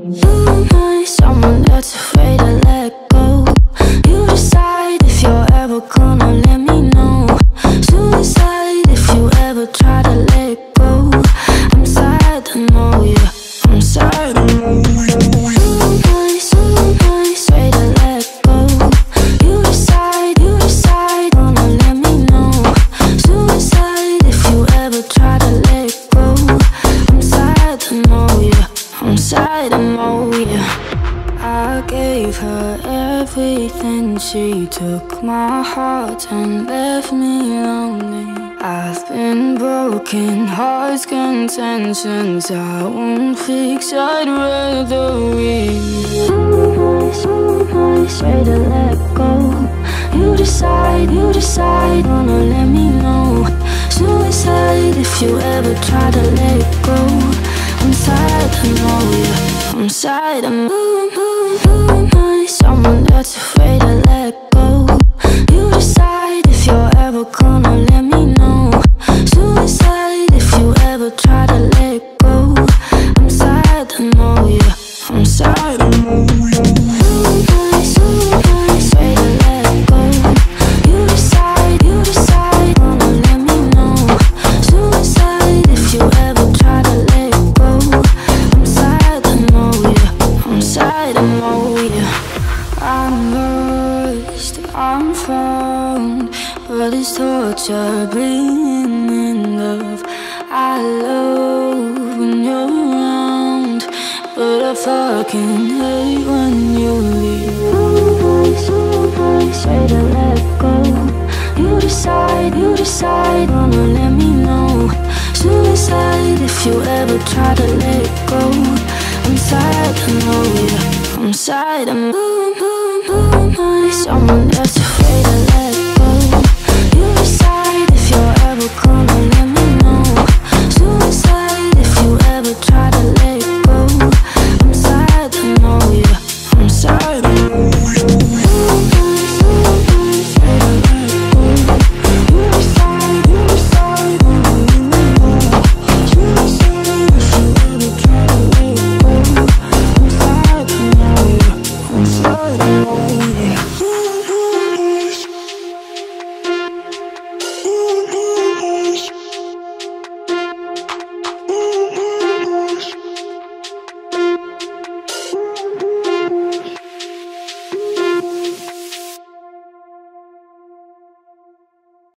Who am I? Someone that's afraid to let go. You decide if you're ever gonna let me know. Suicide if you ever try to let go. I'm sad to know you, I'm sad to know you. So nice, way to let go. You decide, wanna let me know. Suicide if you ever try to let go. I'm sad to know you, I'm sad to know you. I gave her everything, she took my heart and left me lonely. I've been broken, hearts contentions I won't fix, I'd rather leave. So nice, way to let go. You decide, wanna let me know. Suicide if you ever try to let go. I'm sad to know you, I'm sad to know you. Who am I? Someone that's afraid to let go. You decide if you're ever gonna let me know. Suicide if you ever try to let go. I'm sad to know you, I'm sad to know you. So nice, way to let go. You decide, wanna let me know. Suicide if you ever try to let go. I'm sad to know you, I'm sad to know you. I'm lost, I'm found, but it's torture being in love. I love when you're around, but I fucking hate when you leave. So nice, way to let go. You decide, wanna let me know. Suicide if you ever try to let go. I'm sad to know you, I'm sad to know you. Someone that's